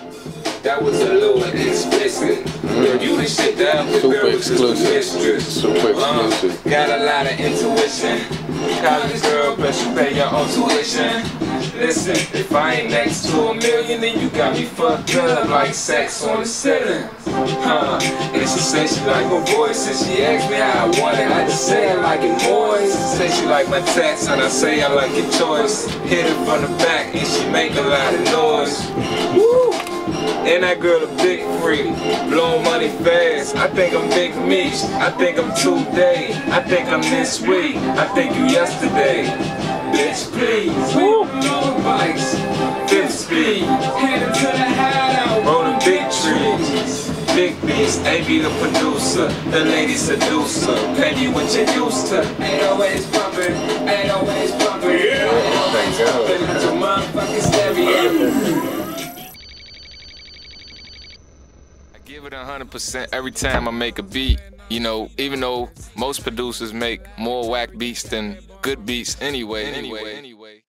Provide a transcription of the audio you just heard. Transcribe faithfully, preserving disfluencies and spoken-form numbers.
That was a little explicit. Mm. You the shit down with super exclusive. Super exclusive. Uh, got a lot of intuition. College girl, but you pay your own tuition. Listen, if I ain't next to a million, then you got me fucked up like sex on the ceiling. Huh? And she said she like my voice, and she asked me how I want it. I just say I like it moist. Say she like my tats, and I say I like your choice. Hit it from the back, and she make a lot of noise. Woo! And that girl a big freak, blowing money fast. I think I'm Big Meech, I think I'm today. I think I'm this week, I think you yesterday. Bitch, please, woo! Long bikes, fifth speed, heading to the hideout, rolling big trees. Big beats, A B the producer, the lady seducer. Pay me what you used to. Ain't always bumping, ain't always bumping, yeah. Ain't always bumping into motherfucking stereo. Give it a hundred percent every time I make a beat. You know, even though most producers make more whack beats than good beats anyway. Anyway, anyway.